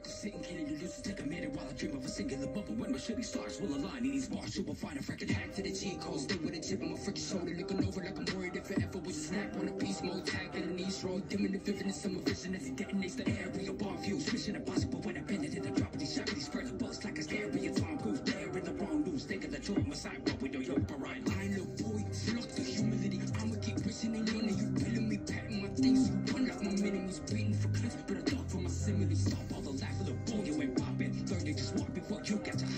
critical sitting, can you lose to take a minute while I dream of a singular bubble? When my shooting stars will align in these bars, you will find a freaking hack to the G code. Stay with a tip on my freaking shoulder, looking over like I'm worried if it ever was a snap on a piece mode. Tag in the knees, roll, dimming the vividness of my vision as it detonates the area. Bomb views, mission impossible when I bend it in the drop of these shock of these further bullets like a area. Tom Cruise, there in the wrong news, think of the joy, my side, but we know you're right. I know, boy, fuck the humility. I'ma keep pushing it in, and you killing me, patting my things. You run like my enemies, beating for clicks, but I thought for my simile. Stop all the laugh of the bull, you ain't popping. 30, just walk before you get to